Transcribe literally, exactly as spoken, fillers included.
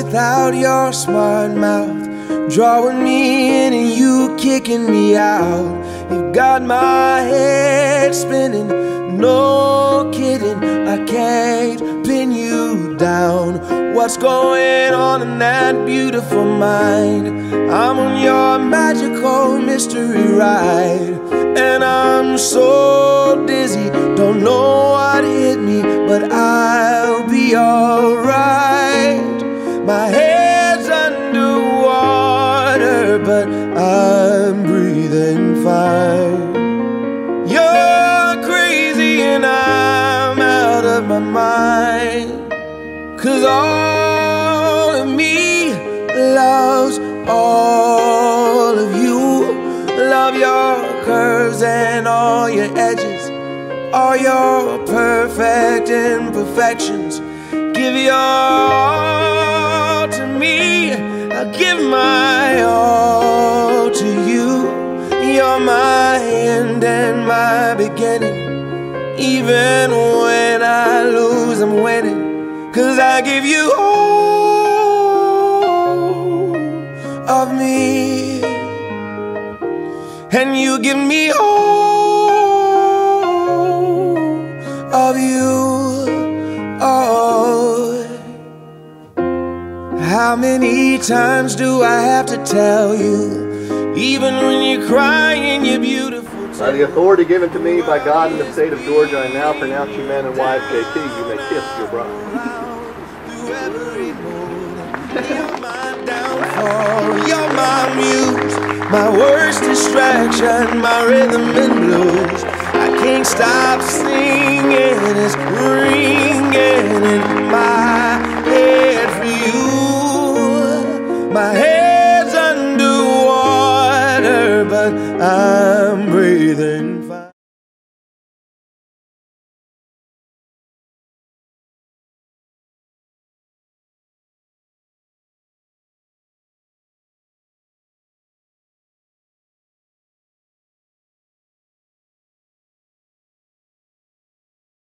without your smart mouth, drawing me in and you kicking me out. You've got my head spinning, no kidding, I can't pin you down. What's going on in that beautiful mind? I'm on your magical mystery ride, and I'm so dizzy, don't know what hit me, but I'll be alright. My head's underwater, but I'm breathing fine. You're crazy and I'm out of my mind, 'cause all of me loves all of you. Love your curves and all your edges, all your perfect imperfections. Give your all to me, I'll give my all to you. You're my end and my beginning. Even when I lose, I'm winning, 'cause I give you all of me, and you give me all of you. Oh, how many times do I have to tell you, even when you're crying, you're beautiful. By the authority given to me by God in the state of Georgia, I now pronounce you man and wife. J T, you may kiss your bride. You're my downfall, you're my muse, my worst distraction, my rhythm and blues. I can't stop singing, it's ringing in my head for you. My head's underwater, but I'm breathing fine.